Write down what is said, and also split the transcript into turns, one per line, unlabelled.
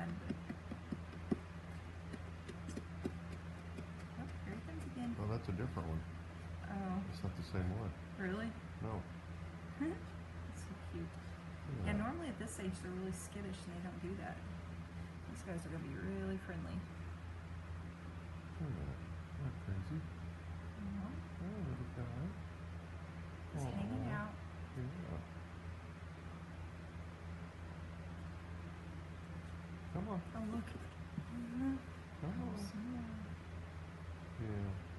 bad. Oh, here it comes again.
Oh, that's a different one.
Oh.
It's not the same one.
Really?
No.
It's so cute. Yeah, normally at this age they're really skittish and they don't do that. These guys are going to be really friendly.
Not crazy.
No.
Oh, little guy.
He's hanging out.
Yeah. Come on.
Oh, look.
Come on. Yeah.